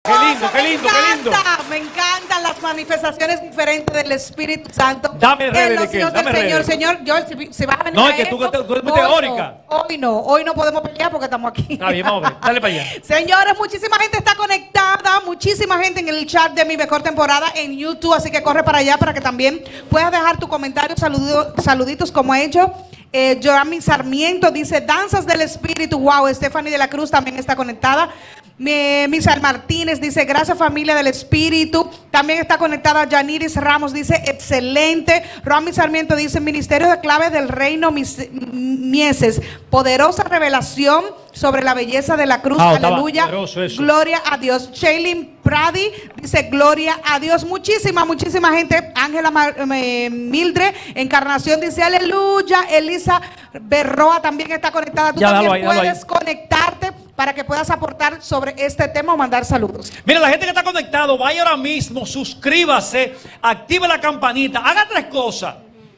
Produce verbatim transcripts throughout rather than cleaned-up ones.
Qué lindo, qué lindo, qué lindo. Me encantan las manifestaciones diferentes del Espíritu Santo. Dame redes en los de qué, hijos del dame Señor. redes. Señor, yo, si, si vas a venir No, a es que tú, esto, tú eres muy hoy teórica. No, hoy no, hoy no podemos pelear porque estamos aquí. Está bien, vamos a ver, dale para allá. Señores, muchísima gente está conectada, muchísima gente en el chat de Mi Mejor Temporada en YouTube, así que corre para allá para que también puedas dejar tu comentario, saludo, saluditos como he hecho. Eh, Joami Sarmiento dice, danzas del Espíritu, wow. Stephanie de la Cruz también está conectada. Mi, Misal Martínez dice, gracias familia del Espíritu. También está conectada Yaniris Ramos, dice, excelente. Romy Sarmiento dice, Ministerio de Clave del Reino Mieses, poderosa revelación sobre la belleza de la cruz, ah, aleluya, gloria a Dios. Shailin Pradi dice, gloria a Dios. Muchísima, muchísima gente. Ángela eh, Mildred Encarnación dice, aleluya. Elisa Berroa también está conectada. Tú ya, también ahí, puedes conectarte para que puedas aportar sobre este tema o mandar saludos. Mira, la gente que está conectado, vaya ahora mismo, suscríbase, active la campanita, haga tres cosas.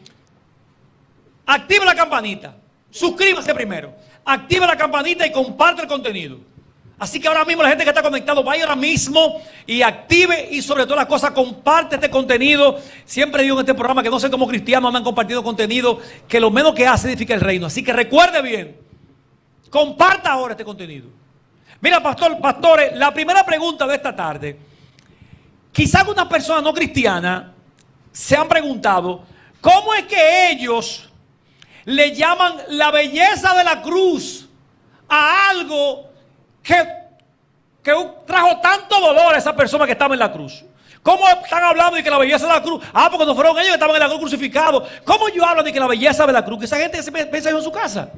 Active la campanita, suscríbase primero, active la campanita y comparte el contenido. Así que ahora mismo la gente que está conectado, vaya ahora mismo y active y sobre todas las cosas comparte este contenido. Siempre digo en este programa que no sé cómo cristianos andan compartiendo contenido, que lo menos que hace edifica el reino. Así que recuerde bien, comparta ahora este contenido. Mira, pastor, pastores, la primera pregunta de esta tarde. Quizás algunas personas no cristianas se han preguntado, ¿cómo es que ellos le llaman la belleza de la cruz a algo que, que trajo tanto dolor a esa persona que estaba en la cruz? ¿Cómo están hablando de que la belleza de la cruz? Ah, porque no fueron ellos que estaban en la cruz crucificados. ¿Cómo ellos hablan de que la belleza de la cruz? Que esa gente se piensa en su casa.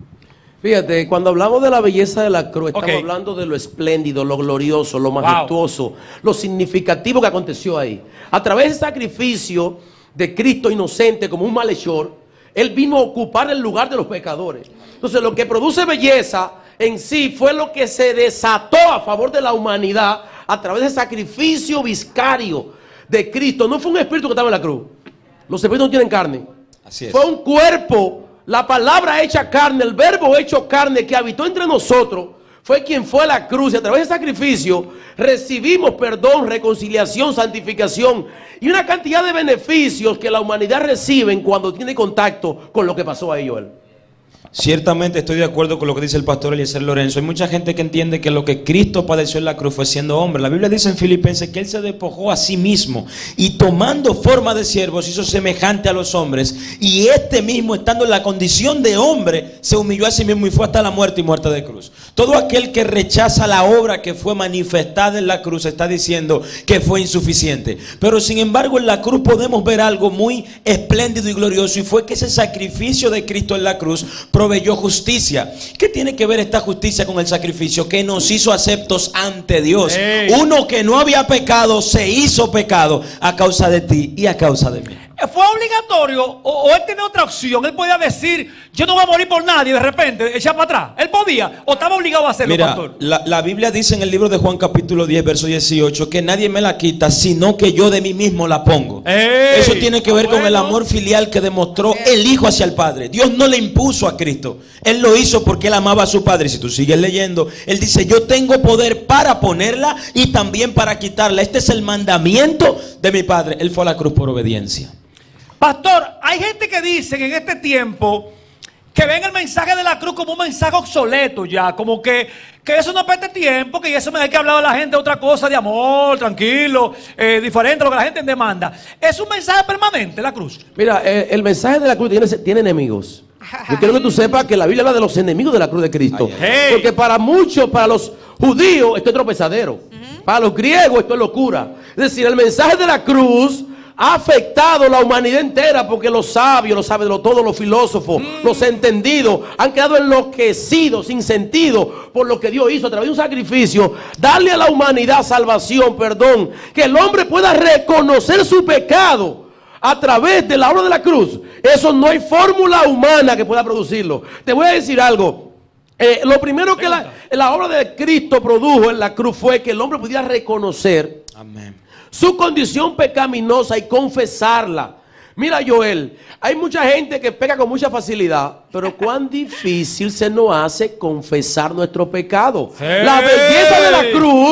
Fíjate, cuando hablamos de la belleza de la cruz, estamos okay. hablando de lo espléndido, lo glorioso, lo majestuoso, wow. lo significativo que aconteció ahí. A través del sacrificio de Cristo inocente como un malhechor, Él vino a ocupar el lugar de los pecadores. Entonces, lo que produce belleza en sí fue lo que se desató a favor de la humanidad a través del sacrificio vicario de Cristo. No fue un espíritu que estaba en la cruz. Los espíritus no tienen carne. Así es. Fue un cuerpo. La palabra hecha carne, el verbo hecho carne que habitó entre nosotros, fue quien fue a la cruz y a través del sacrificio recibimos perdón, reconciliación, santificación y una cantidad de beneficios que la humanidad recibe cuando tiene contacto con lo que pasó ahí, Joel. Ciertamente estoy de acuerdo con lo que dice el pastor Eliezer Lorenzo. Hay mucha gente que entiende que lo que Cristo padeció en la cruz fue siendo hombre. La Biblia dice en Filipenses que Él se despojó a sí mismo y tomando forma de siervo se hizo semejante a los hombres. Y este mismo, estando en la condición de hombre, se humilló a sí mismo y fue hasta la muerte y muerte de cruz. Todo aquel que rechaza la obra que fue manifestada en la cruz está diciendo que fue insuficiente. Pero sin embargo en la cruz podemos ver algo muy espléndido y glorioso, y fue que ese sacrificio de Cristo en la cruz proveyó justicia. ¿Qué tiene que ver esta justicia con el sacrificio? Que nos hizo aceptos ante Dios. Hey. Uno que no había pecado se hizo pecado a causa de ti y a causa de mí. ¿Fue obligatorio o, o él tenía otra opción? Él podía decir, yo no voy a morir por nadie, de repente echar para atrás. Él podía o estaba obligado a hacerlo, Mira, pastor. La, la Biblia dice en el libro de Juan capítulo diez verso dieciocho que nadie me la quita sino que yo de mí mismo la pongo. Hey, Eso tiene que ver bueno. con el amor filial que demostró el Hijo hacia el Padre. Dios no le impuso a Cristo, Él lo hizo porque Él amaba a su Padre. Si tú sigues leyendo, Él dice, yo tengo poder para ponerla y también para quitarla. Este es el mandamiento de mi Padre. Él fue a la cruz por obediencia. Pastor, hay gente que dicen en este tiempo que ven el mensaje de la cruz como un mensaje obsoleto ya, como que, que eso no pierde tiempo, que eso me hay que hablar a la gente otra cosa de amor, tranquilo, eh, diferente a lo que la gente demanda. ¿Es un mensaje permanente la cruz? Mira, eh, el mensaje de la cruz tiene, tiene enemigos. Yo quiero que tú sepas que la Biblia habla de los enemigos de la cruz de Cristo. Hey. Porque para muchos, para los judíos, esto es tropezadero. Uh-huh. Para los griegos, esto es locura. Es decir, el mensaje de la cruz ha afectado a la humanidad entera, porque los sabios, los sabios, todos los filósofos, mm. los entendidos han quedado enloquecidos, sin sentido, por lo que Dios hizo a través de un sacrificio, darle a la humanidad salvación, perdón, que el hombre pueda reconocer su pecado a través de la obra de la cruz. Eso no hay fórmula humana que pueda producirlo. Te voy a decir algo. Eh, lo primero que la, la obra de Cristo produjo en la cruz fue que el hombre pudiera reconocer Amén. su condición pecaminosa y confesarla. Mira, Joel, hay mucha gente que peca con mucha facilidad, pero cuán difícil se nos hace confesar nuestro pecado. Hey. La belleza de la cruz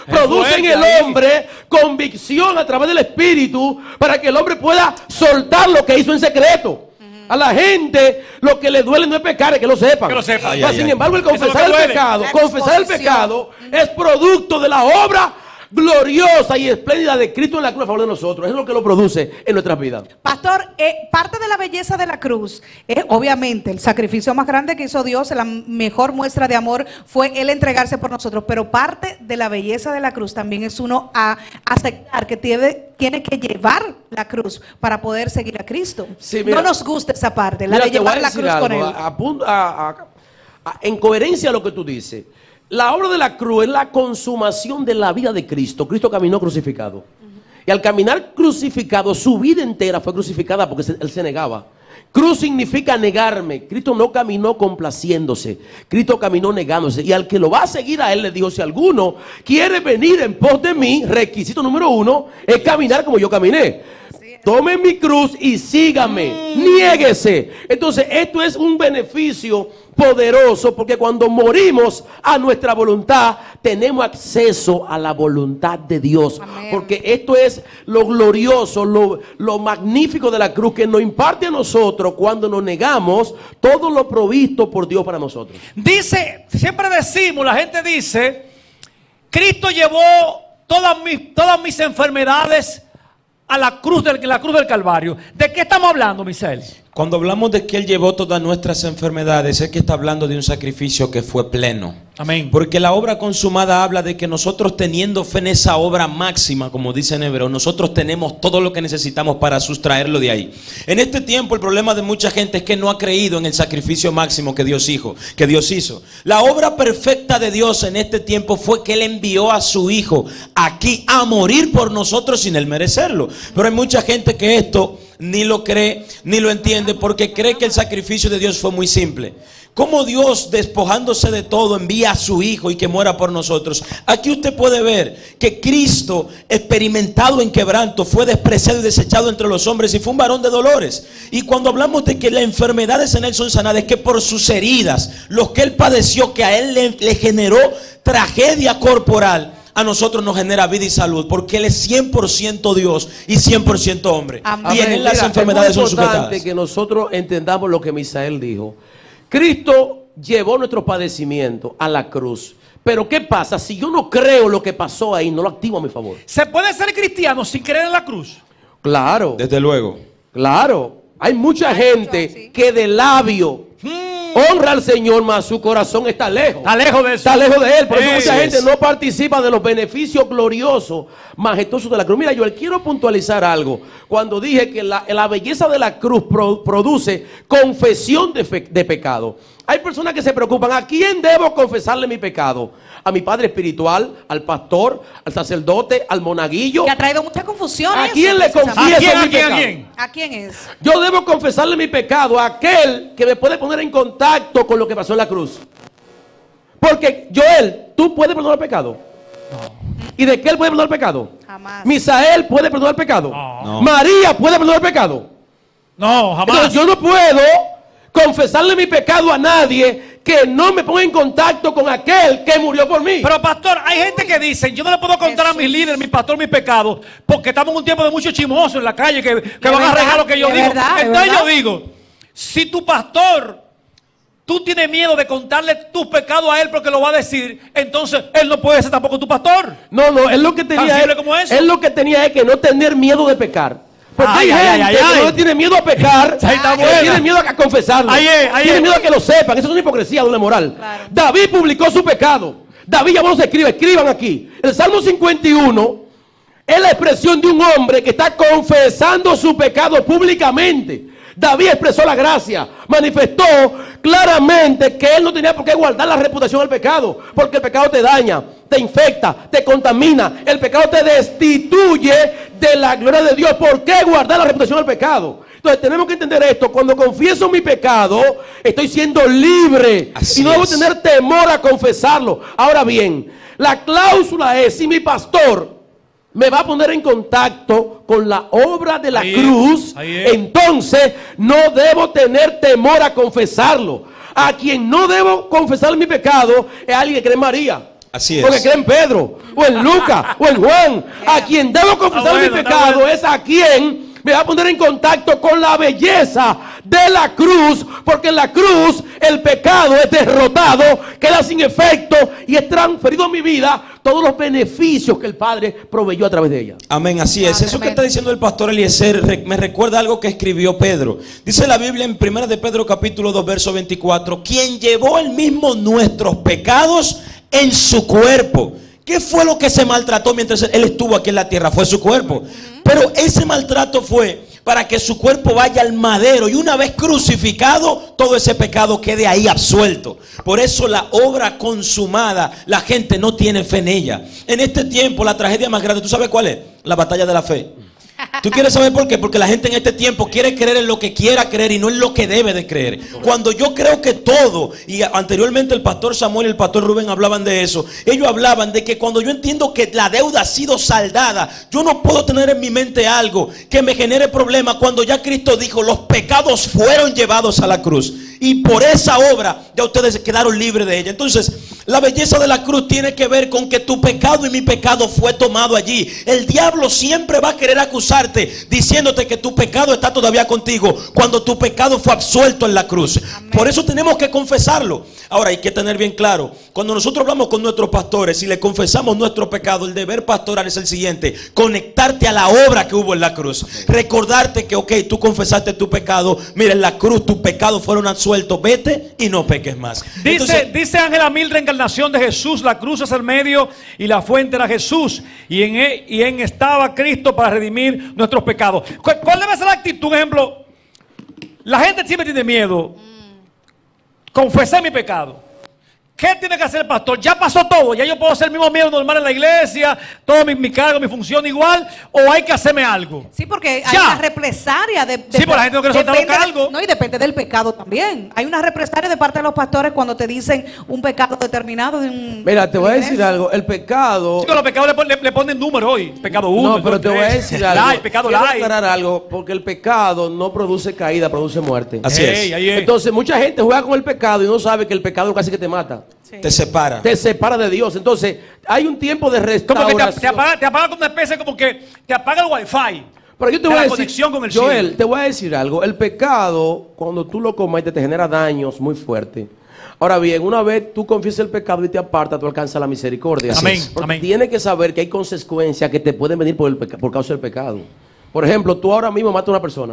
produce en fuerte el ahí. hombre convicción a través del Espíritu para que el hombre pueda soltar lo que hizo en secreto. A la gente lo que le duele no es pecar, es que lo sepan. Que lo sepan. Ay, Mas, ay, sin ay. embargo, el Eso es lo confesar que el duele. pecado, La confesar el exposición. pecado es producto de la obra gloriosa y espléndida de Cristo en la cruz a favor de nosotros. Es lo que lo produce en nuestras vidas. Pastor, eh, parte de la belleza de la cruz es obviamente el sacrificio más grande que hizo Dios, la mejor muestra de amor fue Él entregarse por nosotros, pero parte de la belleza de la cruz también es uno a aceptar que tiene, tiene que llevar la cruz para poder seguir a Cristo. Sí, mira. No nos gusta esa parte, la Mira, de te voy a llevar la decir cruz con algo, Él. a- a punto- a- a- a- en coherencia a lo que tú dices, la obra de la cruz es la consumación de la vida de Cristo. Cristo caminó crucificado. Y al caminar crucificado, su vida entera fue crucificada porque se- él se negaba. Cruz significa negarme. Cristo no caminó complaciéndose. Cristo caminó negándose. Y al que lo va a seguir a él le dijo, si alguno quiere venir en pos de mí, requisito número uno es caminar como yo caminé. Tome mi cruz y sígame. Niéguese. Entonces, esto es un beneficio poderoso porque cuando morimos a nuestra voluntad, tenemos acceso a la voluntad de Dios. Amén. Porque esto es lo glorioso, lo, lo magnífico de la cruz que nos imparte a nosotros cuando nos negamos todo lo provisto por Dios para nosotros. Dice, siempre decimos, la gente dice, Cristo llevó todas mis, todas mis enfermedades a la cruz del, la cruz del Calvario. ¿De qué estamos hablando, Misael? Cuando hablamos de que Él llevó todas nuestras enfermedades, es que está hablando de un sacrificio que fue pleno. Amén. Porque la obra consumada habla de que nosotros teniendo fe en esa obra máxima, como dice en hebreo, nosotros tenemos todo lo que necesitamos para sustraerlo de ahí. En este tiempo el problema de mucha gente es que no ha creído en el sacrificio máximo que Dios hizo, que Dios hizo. La obra perfecta de Dios en este tiempo fue que Él envió a su Hijo aquí a morir por nosotros sin Él merecerlo. Pero hay mucha gente que esto ni lo cree, ni lo entiende, porque cree que el sacrificio de Dios fue muy simple. Cómo Dios, despojándose de todo, envía a su Hijo y que muera por nosotros. Aquí usted puede ver que Cristo, experimentado en quebranto, fue despreciado y desechado entre los hombres y fue un varón de dolores. Y cuando hablamos de que las enfermedades en Él son sanadas, es que por sus heridas, los que Él padeció, que a Él le, le generó tragedia corporal, a nosotros nos genera vida y salud, porque Él es cien por ciento Dios y cien por ciento hombre. Amén. Y en Él las Mira, enfermedades es son muy importante sujetadas. que nosotros entendamos lo que Misael dijo. Cristo llevó nuestros padecimientos a la cruz. Pero ¿qué pasa? Si yo no creo lo que pasó ahí, no lo activo a mi favor. ¿Se puede ser cristiano sin creer en la cruz? Claro, Desde luego. claro. Hay mucha Hay gente mucho, sí. que de labio honra al Señor, mas su corazón está lejos. Está lejos de eso. Está lejos de Él. Por eso Sí, mucha sí, gente sí. no participa de los beneficios gloriosos, majestuosos de la cruz. Mira, yo quiero puntualizar algo. Cuando dije que la, la belleza de la cruz pro- produce confesión de, fe- de pecado. Hay personas que se preocupan, ¿a quién debo confesarle mi pecado? A mi padre espiritual, al pastor, al sacerdote, al monaguillo. Que ha traído mucha confusión. ¿A eso, quién le precisamente. confieso ¿A quién, mi a quién, a pecado? quién? ¿A quién es? Yo debo confesarle mi pecado a aquel que me puede poner en contacto con lo que pasó en la cruz. Porque, Joel, ¿tú puedes perdonar el pecado? ¿Y de qué él puede perdonar el pecado? Jamás. Misael puede perdonar el pecado. No. No. María puede perdonar el pecado. No, jamás. Entonces yo no puedo confesarle mi pecado a nadie que no me ponga en contacto con aquel que murió por mí. Pero pastor, hay gente que dice, yo no le puedo contar a Jesús. mis líderes, mi pastor, mis pecados, porque estamos en un tiempo de mucho chismoso en la calle que, que De van a verdad, regar lo que yo de digo. verdad, de Entonces verdad. yo digo, si tu pastor, tú tienes miedo de contarle tus pecados a él porque lo va a decir, entonces él no puede ser tampoco tu pastor. No, no, él lo que tenía simple es, como eso. él lo que tenía es que no tener miedo de pecar. Porque Ay, hay ay, gente ay, que ay, no ay. le tiene miedo a pecar, Ahí está que buena. tiene miedo a confesarlo, Ahí es, ahí tiene es. miedo a que lo sepan. Eso es una hipocresía, doble moral. Claro. David publicó su pecado. David ya no se escribe, escriban aquí. El Salmo cincuenta y uno es la expresión de un hombre que está confesando su pecado públicamente. David expresó la gracia, manifestó claramente que él no tenía por qué guardar la reputación del pecado, porque el pecado te daña, te infecta, te contamina, el pecado te destituye de la gloria de Dios. ¿Por qué guardar la reputación del pecado? Entonces tenemos que entender esto: cuando confieso mi pecado, estoy siendo libre. Así y no debo es. tener temor a confesarlo. Ahora bien, la cláusula es: si mi pastor me va a poner en contacto con la obra de la Ahí es, cruz, ahí es. entonces no debo tener temor a confesarlo. A quien no debo confesar mi pecado es alguien que cree en María. Así es. Porque cree en Pedro, o en Lucas, o en Juan. A quien debo confesar Ah, bueno, mi está pecado bueno. es a quien me va a poner en contacto con la belleza de la cruz, porque en la cruz el pecado es derrotado, queda sin efecto y es transferido a mi vida todos los beneficios que el Padre proveyó a través de ella. Amén, así Ah, es. Eso tremendo. que está diciendo el pastor Eliezer re- me recuerda algo que escribió Pedro. Dice la Biblia en primera de Pedro capítulo dos verso veinticuatro, quien llevó el mismo nuestros pecados en su cuerpo. ¿Qué fue lo que se maltrató mientras él estuvo aquí en la tierra? Fue su cuerpo. Pero ese maltrato fue para que su cuerpo vaya al madero y una vez crucificado, todo ese pecado quede ahí absuelto. Por eso la obra consumada, la gente no tiene fe en ella. En este tiempo la tragedia más grande, ¿tú sabes cuál es? La batalla de la fe. ¿Tú quieres saber por qué? Porque la gente en este tiempo quiere creer en lo que quiera creer y no en lo que debe de creer. Cuando yo creo que todo, y anteriormente el pastor Samuel y el pastor Rubén hablaban de eso, ellos hablaban de que cuando yo entiendo que la deuda ha sido saldada, yo no puedo tener en mi mente algo que me genere problemas cuando ya Cristo dijo, los pecados fueron llevados a la cruz. Y por esa obra ya ustedes quedaron libres de ella. Entonces, la belleza de la cruz tiene que ver con que tu pecado y mi pecado fue tomado allí. El diablo siempre va a querer acusarte diciéndote que tu pecado está todavía contigo cuando tu pecado fue absuelto en la cruz. Amén. Por eso tenemos que confesarlo. Ahora hay que tener bien claro, cuando nosotros hablamos con nuestros pastores y le confesamos nuestro pecado, el deber pastoral es el siguiente: conectarte a la obra que hubo en la cruz. Recordarte que ok, tú confesaste tu pecado, mira, en la cruz tus pecados fueron absueltos, vete y no peques más. Dice, Entonces, dice Ángela Mildred, encarnación de Jesús, la cruz es el medio y la fuente era Jesús, y en él, y en estaba Cristo para redimir nuestros pecados. ¿Cuál, cuál debe ser la actitud? Un ejemplo, la gente siempre tiene miedo. Confesé mi pecado. ¿Qué tiene que hacer el pastor? Ya pasó todo, ya yo puedo hacer el mismo miedo normal en la iglesia, todo mi, mi cargo, mi función igual, o hay que hacerme algo. Sí, porque hay Ya. una represalia de, de Sí, pero la gente no quiere soltar los depende de- cargos. No, y depende del pecado también. Hay una represalia de parte de los pastores cuando te dicen un pecado determinado de un. Mira, te voy a ingreso. decir algo. El pecado... Chicos, los pecados le, pon- le- le ponen número hoy. Pecado uno. No, pero te voy a decir algo. Light, pecado Quiero light. aclarar algo, porque el pecado no produce caída, produce muerte. Así Ey, es. ahí es. Entonces, mucha gente juega con el pecado y no sabe que el pecado casi que te mata. Sí. te separa. Te separa de Dios. Entonces, hay un tiempo de Como que restauración. te, te apaga, te apaga con una especie como que te apaga el wifi. Pero yo te de voy a la decir, conexión con el Joel, cielo. te voy a decir algo. El pecado, cuando tú lo cometes, te genera daños muy fuertes. Ahora bien, una vez tú confiesas el pecado y te apartas, tú alcanzas la misericordia. Amén, Así es. Porque amén. tienes que saber que hay consecuencias que te pueden venir por, el peca- por causa del pecado. Por ejemplo, tú ahora mismo matas a una persona.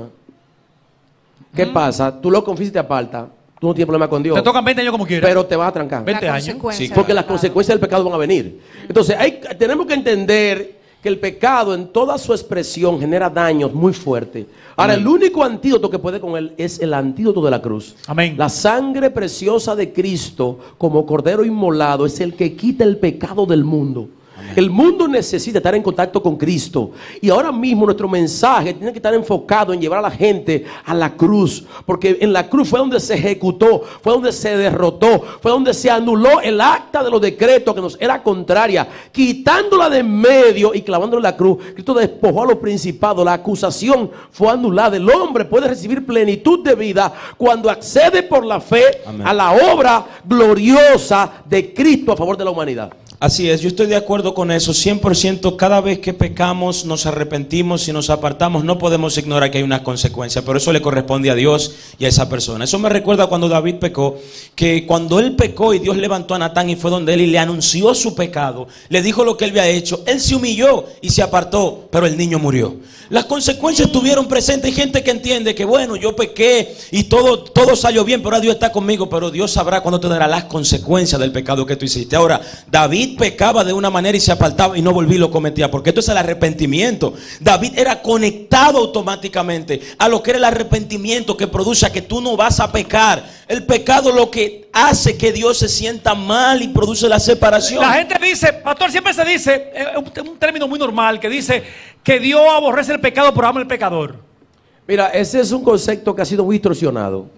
¿Qué pasa? Tú lo confiesas y te apartas. Tú no tienes problema con Dios. Te tocan veinte años como quieras. Pero te vas a trancar. veinte La años. consecuencia, Sí, Porque las claro. consecuencias del pecado van a venir. Entonces, hay, tenemos que entender que el pecado en toda su expresión genera daños muy fuertes. Ahora, el único antídoto que puede con él es el antídoto de la cruz. Amén. La sangre preciosa de Cristo como cordero inmolado es el que quita el pecado del mundo. El mundo necesita estar en contacto con Cristo. Y ahora mismo nuestro mensaje tiene que estar enfocado en llevar a la gente a la cruz. Porque en la cruz fue donde se ejecutó, fue donde se derrotó, fue donde se anuló el acta de los decretos que nos era contraria. Quitándola de en medio y clavándola en la cruz, Cristo despojó a los principados. La acusación fue anulada. El hombre puede recibir plenitud de vida cuando accede por la fe Amén. a la obra gloriosa de Cristo a favor de la humanidad. Así es, yo estoy de acuerdo con eso, cien por ciento. Cada vez que pecamos, nos arrepentimos y nos apartamos, no podemos ignorar que hay una consecuencia, pero eso le corresponde a Dios y a esa persona. Eso me recuerda cuando David pecó, que cuando él pecó y Dios levantó a Natán y fue donde él y le anunció su pecado, le dijo lo que él había hecho, él se humilló y se apartó, pero el niño murió. Las consecuencias estuvieron presentes. Hay gente que entiende que bueno, yo pequé y todo, todo salió bien, pero ahora Dios está conmigo, pero Dios sabrá cuándo te dará las consecuencias del pecado que tú hiciste. Ahora, David pecaba de una manera y se apartaba y no volví y lo cometía, porque esto es el arrepentimiento. David era conectado automáticamente a lo que era el arrepentimiento que produce a que tú no vas a pecar. El pecado lo que hace que Dios se sienta mal y produce la separación. La gente dice, pastor, siempre se dice, es un, un término muy normal, que dice que Dios aborrece el pecado, pero ama el pecador. Mira, ese es un concepto que ha sido muy distorsionado.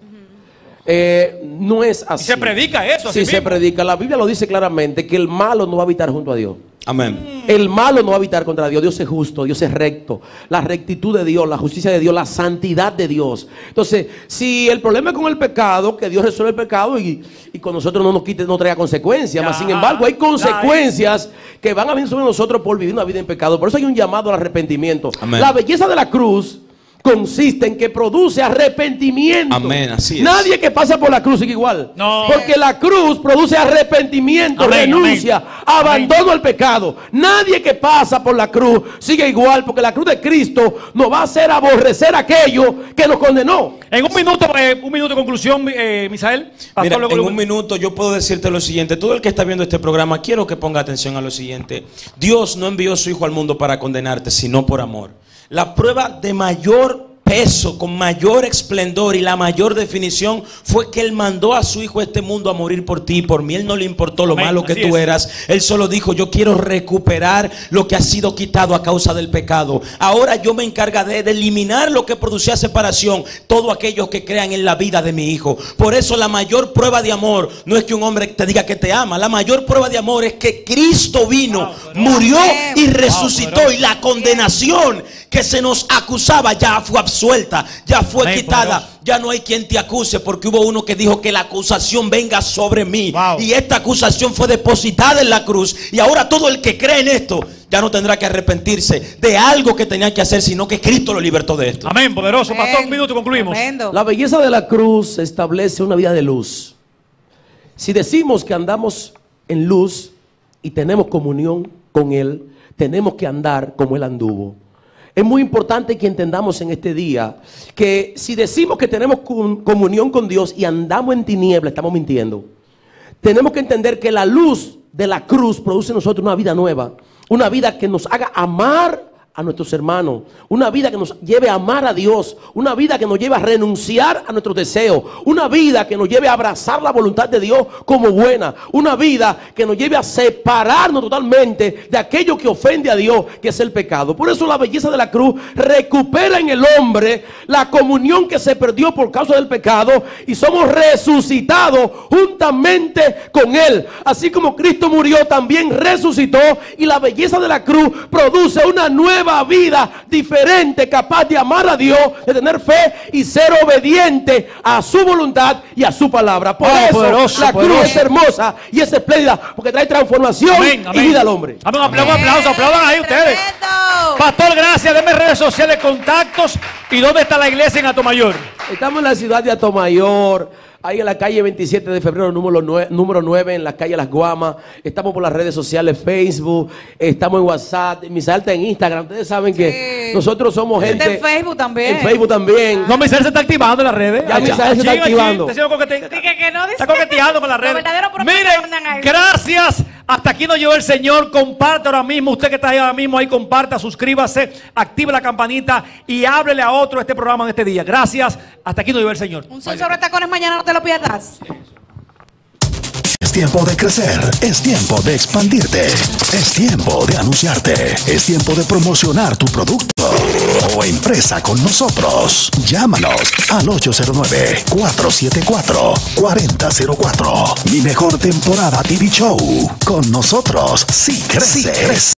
Eh, no es así. Y se predica eso, Sí, así se mismo. predica. La Biblia lo dice claramente que el malo no va a habitar junto a Dios. Amén. El malo no va a habitar contra Dios. Dios es justo, Dios es recto. La rectitud de Dios, la justicia de Dios, la santidad de Dios. Entonces, si el problema es con el pecado, que Dios resuelve el pecado y, y con nosotros no nos quite, no traiga consecuencias. Mas, sin embargo, hay consecuencias que van a venir sobre nosotros por vivir una vida en pecado. Por eso hay un llamado al arrepentimiento. Amén. La belleza de la cruz consiste en que produce arrepentimiento. Amén, así es. Nadie que pasa por la cruz sigue igual. No. Porque la cruz produce arrepentimiento, Amén, renuncia, amén. abandono Amén. al pecado. Nadie que pasa por la cruz sigue igual, porque la cruz de Cristo nos va a hacer aborrecer aquello que nos condenó. En un minuto, eh, un minuto de conclusión, eh, Misael. Pastor, Mira, luego- en un minuto yo puedo decirte lo siguiente. Todo el que está viendo este programa, quiero que ponga atención a lo siguiente. Dios no envió a su Hijo al mundo para condenarte, sino por amor. La prueba de mayor peso, con mayor esplendor y la mayor definición fue que Él mandó a su Hijo a este mundo a morir por ti y por mí. Él no le importó lo Amén, malo que así tú es. eras. Él solo dijo: yo quiero recuperar lo que ha sido quitado a causa del pecado. Ahora yo me encargaré de eliminar lo que producía separación, todos aquellos que crean en la vida de mi Hijo. Por eso la mayor prueba de amor no es que un hombre te diga que te ama. La mayor prueba de amor es que Cristo vino, murió y resucitó, y la condenación que se nos acusaba ya fue absuelta, ya fue Amén, quitada. poderoso. Ya no hay quien te acuse, porque hubo uno que dijo que la acusación venga sobre mí. Wow. Y esta acusación fue depositada en la cruz. Y ahora todo el que cree en esto ya no tendrá que arrepentirse de algo que tenía que hacer, sino que Cristo lo libertó de esto. Amén, poderoso. Pastor, un Amén. minuto y concluimos. Tremendo. La belleza de la cruz establece una vida de luz. Si decimos que andamos en luz y tenemos comunión con Él, tenemos que andar como Él anduvo. Es muy importante que entendamos en este día que si decimos que tenemos com- comunión con Dios y andamos en tinieblas, estamos mintiendo. Tenemos que entender que la luz de la cruz produce en nosotros una vida nueva, una vida que nos haga amar a nuestros hermanos, una vida que nos lleve a amar a Dios, una vida que nos lleve a renunciar a nuestros deseos, una vida que nos lleve a abrazar la voluntad de Dios como buena, una vida que nos lleve a separarnos totalmente de aquello que ofende a Dios, que es el pecado. Por eso la belleza de la cruz recupera en el hombre la comunión que se perdió por causa del pecado, y somos resucitados juntamente con Él. Así como Cristo murió, también resucitó, y la belleza de la cruz produce una nueva vida diferente, capaz de amar a Dios, de tener fe y ser obediente a su voluntad y a su palabra. Por Oh, eso poderoso, la cruz poderoso. es hermosa y es espléndida, porque trae transformación Amén, y amén. vida al hombre. Amén, un aplauso, un aplauso, aplaudan ahí ustedes. Tremendo. Pastor, gracias. Denme redes sociales, contactos. ¿Y dónde está la iglesia en Atomayor? Estamos en la ciudad de Atomayor, ahí en la calle veintisiete de febrero, número nueve, número nueve, en la calle Las Guamas. Estamos por las redes sociales, Facebook, estamos en WhatsApp, Misael está en Instagram. Ustedes saben que Sí. nosotros somos Está gente en Facebook también. en Facebook también. No, Misael se está activando en las redes. Ya Misael se está Aquí, aquí, activando. está haciendo coquete- Dije que no, dice. Está coqueteando con las Los redes. verdaderos profetas Miren, andan ahí. gracias. Hasta aquí nos llevó el Señor. Comparte ahora mismo. Usted que está ahí ahora mismo, ahí comparta, suscríbase, active la campanita y háblele a otro este programa en este día. Gracias. Hasta aquí nos llevó el Señor. Un sol sobre tacones mañana, no te lo pierdas. Es tiempo de crecer, es tiempo de expandirte, es tiempo de anunciarte, es tiempo de promocionar tu producto o empresa con nosotros. Llámanos al ocho cero nueve, cuatro siete cuatro, cuatro cero cero cuatro. Mi mejor temporada T V Show. Con nosotros, sí crece. Sí crece.